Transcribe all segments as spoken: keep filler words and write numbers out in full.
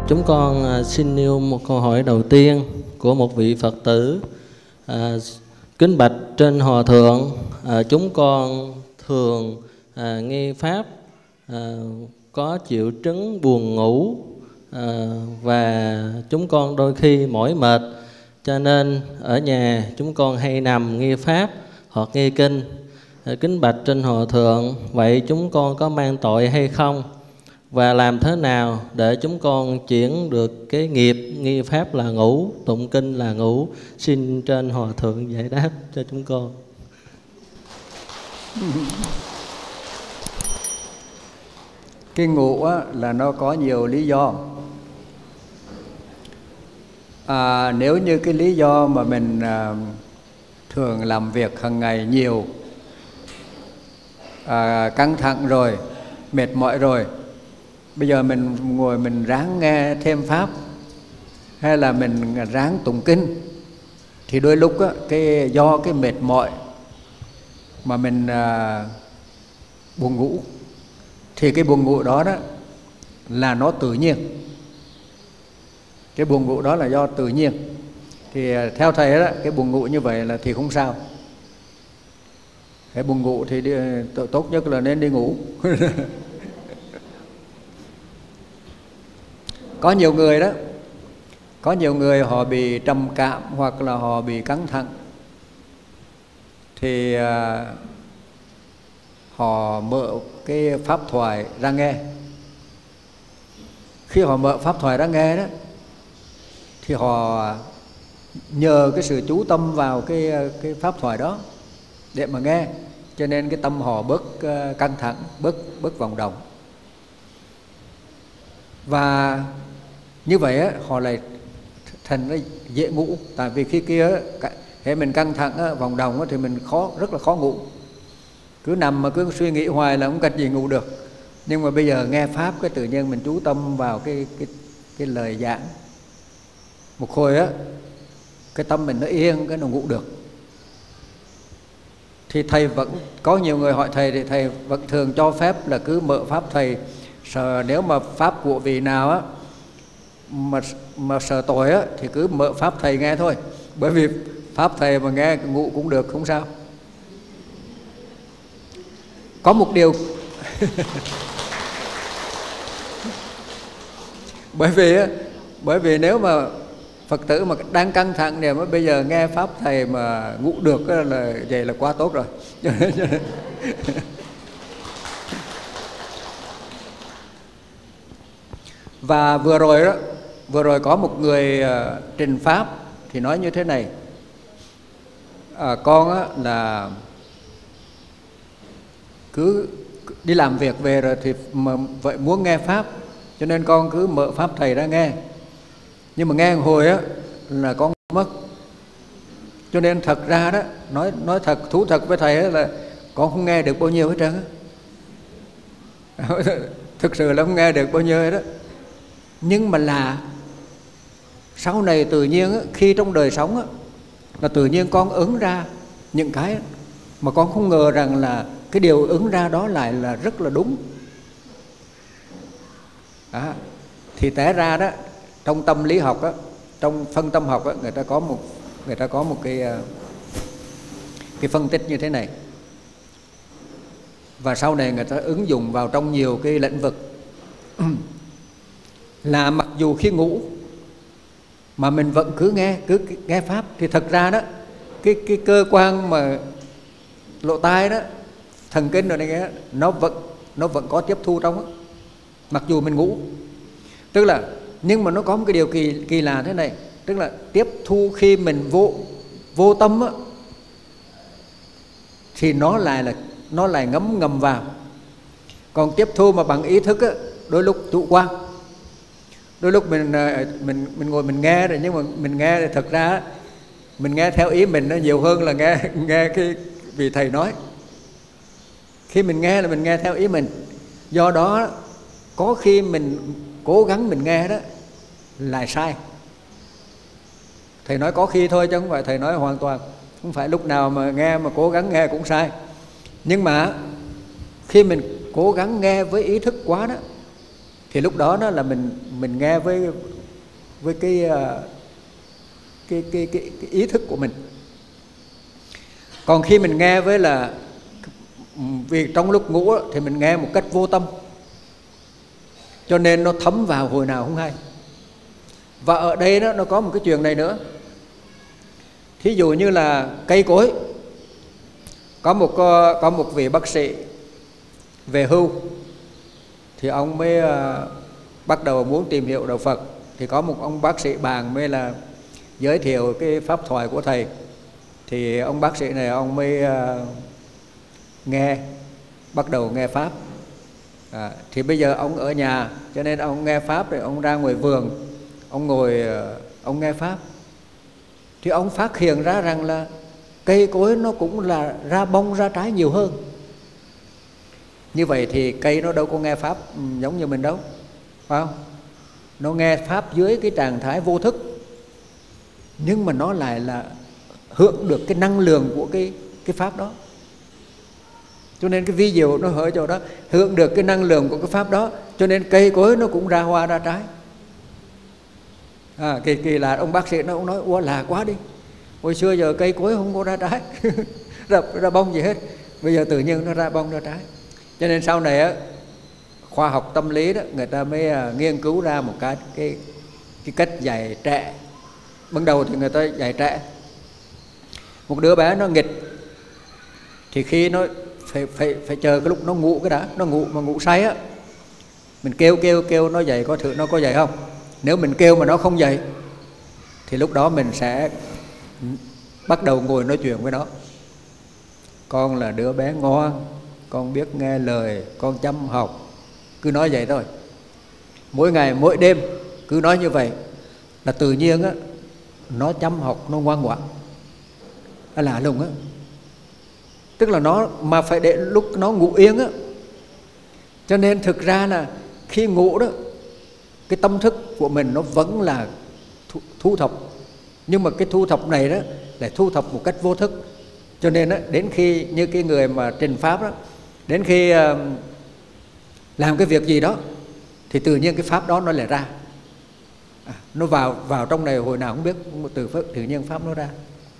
Chúng con xin nêu một câu hỏi đầu tiên của một vị Phật tử. À, kính bạch trên Hòa Thượng, à, chúng con thường à, nghe Pháp à, có triệu chứng buồn ngủ à, và chúng con đôi khi mỏi mệt, cho nên ở nhà chúng con hay nằm nghe Pháp hoặc nghe kinh. À, kính bạch trên Hòa Thượng, vậy chúng con có mang tội hay không? Và làm thế nào để chúng con chuyển được cái nghiệp nghi Pháp là ngủ, tụng kinh là ngủ? Xin trên Hòa Thượng giải đáp cho chúng con. Cái ngủ á, là nó có nhiều lý do. À, nếu như cái lý do mà mình à, thường làm việc hàng ngày nhiều, à, căng thẳng rồi, mệt mỏi rồi, bây giờ mình ngồi mình ráng nghe thêm Pháp hay là mình ráng tụng kinh, thì đôi lúc á, cái do cái mệt mỏi mà mình à, buồn ngủ, thì cái buồn ngủ đó đó là nó tự nhiên. Cái buồn ngủ đó là do tự nhiên. Thì theo thầy đó, cái buồn ngủ như vậy là thì không sao. Cái buồn ngủ thì đi, tốt nhất là nên đi ngủ. Có nhiều người đó, có nhiều người họ bị trầm cảm hoặc là họ bị căng thẳng, thì à, họ mở cái pháp thoại ra nghe. Khi họ mở pháp thoại ra nghe đó, thì họ nhờ cái sự chú tâm vào cái, cái pháp thoại đó để mà nghe, cho nên cái tâm họ bớt uh, căng thẳng, bớt, bớt vòng động. Và như vậy á, họ lại thành nó dễ ngủ. Tại vì khi kia hệ mình căng thẳng á, vòng động á, thì mình khó, rất là khó ngủ. Cứ nằm mà cứ suy nghĩ hoài là không cách gì ngủ được. Nhưng mà bây giờ nghe Pháp cái tự nhiên mình chú tâm vào cái, cái, cái lời giảng, một hồi á, cái tâm mình nó yên, cái nó ngủ được. Thì thầy vẫn, có nhiều người hỏi thầy thì thầy vẫn thường cho phép là cứ mở Pháp thầy. Sợ nếu mà Pháp của vị nào á mà, mà sợ tội á, thì cứ mở Pháp thầy nghe thôi. Bởi vì Pháp thầy mà nghe ngủ cũng được, không sao. Có một điều bởi vì bởi vì nếu mà Phật tử mà đang căng thẳng thì mà bây giờ nghe Pháp thầy mà ngủ được là vậy là quá tốt rồi. Và vừa rồi đó, vừa rồi có một người uh, trình Pháp thì nói như thế này: à, con á, là cứ đi làm việc về rồi thì mà vậy muốn nghe Pháp, cho nên con cứ mở Pháp thầy ra nghe. Nhưng mà nghe một hồi á là con mất. Cho nên thật ra đó, nói nói thật, thú thật với thầy là con không nghe được bao nhiêu hết trơn á. Thực sự là không nghe được bao nhiêu hết đó. Nhưng mà là sau này tự nhiên á, khi trong đời sống á, là tự nhiên con ứng ra những cái mà con không ngờ rằng là cái điều ứng ra đó lại là rất là đúng. À, thì té ra đó, trong tâm lý học á, trong phân tâm học á, người ta có một người ta có một cái cái phân tích như thế này. Và sau này người ta ứng dụng vào trong nhiều cái lĩnh vực. Là mặc dù khi ngủ mà mình vẫn cứ nghe, cứ nghe Pháp, thì thật ra đó, cái cái cơ quan mà lỗ tai đó, thần kinh rồi này nghe, nó vẫn nó vẫn có tiếp thu trong đó, mặc dù mình ngủ. Tức là, nhưng mà nó có một cái điều kỳ kỳ lạ thế này, tức là tiếp thu khi mình vô vô tâm á, thì nó lại là nó lại ngấm ngầm vào. Còn tiếp thu mà bằng ý thức á, đôi lúc chủ quan. Đôi lúc mình mình mình ngồi mình nghe rồi, nhưng mà mình nghe thì thật ra mình nghe theo ý mình nó nhiều hơn là nghe nghe cái vị thầy nói. Khi mình nghe là mình nghe theo ý mình. Do đó có khi mình cố gắng mình nghe đó lại sai. Thầy nói có khi thôi chứ không phải thầy nói hoàn toàn. Không phải lúc nào mà nghe mà cố gắng nghe cũng sai. Nhưng mà khi mình cố gắng nghe với ý thức quá đó, thì lúc đó đó là mình mình nghe với với cái cái cái, cái, cái ý thức của mình. Còn khi mình nghe với là vì trong lúc ngủ thì mình nghe một cách vô tâm, cho nên nó thấm vào hồi nào không hay. Và ở đây đó, nó có một cái chuyện này nữa. Thí dụ như là cây cối, có một có một vị bác sĩ về hưu, thì ông mới uh, bắt đầu muốn tìm hiểu đạo Phật. Thì có một ông bác sĩ bạn mới là giới thiệu cái pháp thoại của thầy. Thì ông bác sĩ này ông mới uh, nghe, bắt đầu nghe pháp. À, thì bây giờ ông ở nhà, cho nên ông nghe pháp rồi ông ra ngoài vườn, ông ngồi uh, ông nghe pháp. Thì ông phát hiện ra rằng là cây cối nó cũng là ra bông ra trái nhiều hơn. Như vậy thì cây nó đâu có nghe pháp giống như mình đâu, phải không? Nó nghe pháp dưới cái trạng thái vô thức, nhưng mà nó lại là hưởng được cái năng lượng của cái, cái pháp đó. Cho nên cái vi diệu nó ở chỗ đó, hưởng được cái năng lượng của cái pháp đó, cho nên cây cối nó cũng ra hoa ra trái. À, kỳ kỳ là ông bác sĩ nó cũng nói ủa là quá đi, hồi xưa giờ cây cối không có ra trái ra, ra bông gì hết, bây giờ tự nhiên nó ra bông ra trái. Cho nên sau này á, khoa học tâm lý đó, người ta mới uh, nghiên cứu ra một cái cái cái cách dạy trẻ. Ban đầu thì người ta dạy trẻ, một đứa bé nó nghịch thì khi nó phải phải phải chờ cái lúc nó ngủ cái đã, nó ngủ mà ngủ say á, mình kêu kêu kêu nó dậy, có thử nó có dậy không. Nếu mình kêu mà nó không dậy thì lúc đó mình sẽ bắt đầu ngồi nói chuyện với nó. Con là đứa bé ngoan, con biết nghe lời, con chăm học, cứ nói vậy thôi. Mỗi ngày mỗi đêm cứ nói như vậy là tự nhiên á, nó chăm học, nó ngoan ngoãn. Nó lạ lùng á. Tức là nó mà phải để lúc nó ngủ yên á. Cho nên thực ra là khi ngủ đó, cái tâm thức của mình nó vẫn là thu, thu thập. Nhưng mà cái thu thập này đó là thu thập một cách vô thức. Cho nên đó, đến khi như cái người mà trình pháp đó, đến khi uh, làm cái việc gì đó thì tự nhiên cái pháp đó nó lại ra. À, nó vào vào trong này hồi nào không biết, từ tự nhiên pháp nó ra.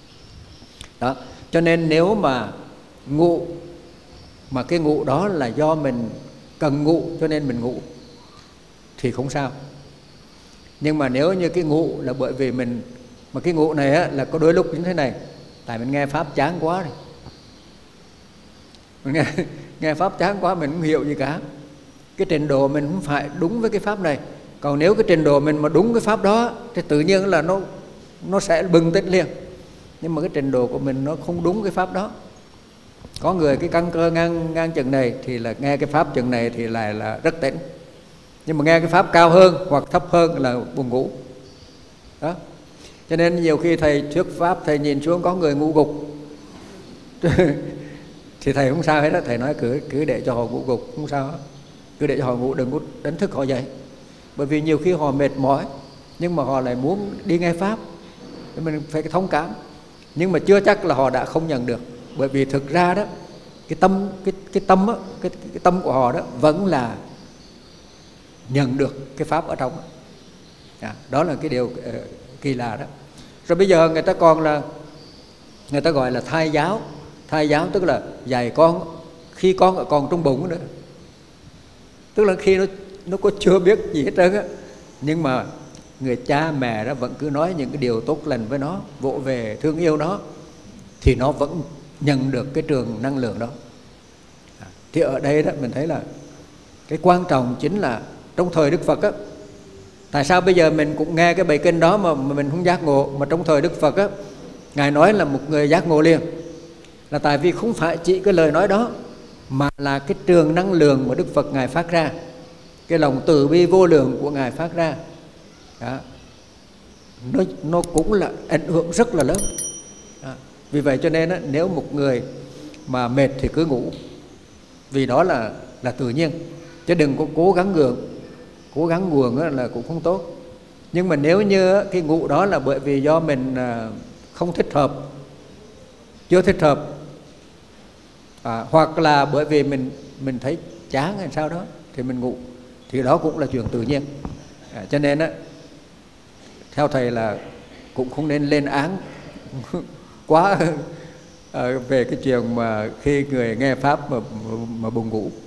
Đó. Cho nên nếu mà ngủ mà cái ngủ đó là do mình cần ngủ cho nên mình ngủ thì không sao. Nhưng mà nếu như cái ngủ là bởi vì mình, mà cái ngủ này á, là có đôi lúc như thế này, tại mình nghe pháp chán quá rồi, mình nghe, nghe pháp chán quá mình không hiểu gì cả. Cái trình độ mình không phải đúng với cái pháp này. Còn nếu cái trình độ mình mà đúng cái pháp đó thì tự nhiên là nó nó sẽ bừng tỉnh liền. Nhưng mà cái trình độ của mình nó không đúng cái pháp đó. Có người cái căn cơ ngang ngang chừng này thì là nghe cái pháp chừng này thì lại là rất tỉnh. Nhưng mà nghe cái pháp cao hơn hoặc thấp hơn là buồn ngủ. Đó. Cho nên nhiều khi thầy thuyết pháp, thầy nhìn xuống có người ngủ gục thì thầy không sao hết đó. Thầy nói cứ cứ để cho họ ngủ gục, không sao hết. Cứ để cho họ ngủ, đừng có đánh thức họ dậy. Bởi vì nhiều khi họ mệt mỏi nhưng mà họ lại muốn đi nghe pháp, thì mình phải thông cảm. Nhưng mà chưa chắc là họ đã không nhận được. Bởi vì thực ra đó, cái tâm cái cái tâm á, cái, cái tâm của họ đó vẫn là nhận được cái pháp ở trong. À, đó là cái điều uh, kỳ lạ đó. Rồi bây giờ người ta còn là người ta gọi là thai giáo. Thai giáo tức là dạy con khi con còn trong bụng nữa. Tức là khi nó nó có chưa biết gì hết trơn á, nhưng mà người cha mẹ đó vẫn cứ nói những cái điều tốt lành với nó, vỗ về thương yêu nó, thì nó vẫn nhận được cái trường năng lượng đó. À, thì ở đây đó mình thấy là cái quan trọng chính là trong thời Đức Phật á, tại sao bây giờ mình cũng nghe cái bài kinh đó mà, mà mình không giác ngộ, mà trong thời Đức Phật á, Ngài nói là một người giác ngộ liền, là tại vì không phải chỉ cái lời nói đó, mà là cái trường năng lượng mà Đức Phật Ngài phát ra, cái lòng từ bi vô lượng của Ngài phát ra đó. Nó, nó cũng là ảnh hưởng rất là lớn đó. Vì vậy cho nên á, nếu một người mà mệt thì cứ ngủ, vì đó là, là tự nhiên, chứ đừng có cố gắng gượng. Cố gắng nguồn là cũng không tốt. Nhưng mà nếu như cái ngủ đó là bởi vì do mình không thích hợp, chưa thích hợp, à, hoặc là bởi vì mình mình thấy chán hay sao đó thì mình ngủ, thì đó cũng là chuyện tự nhiên. À, cho nên á, theo thầy là cũng không nên lên án quá à, về cái chuyện mà khi người nghe pháp mà, mà buồn ngủ.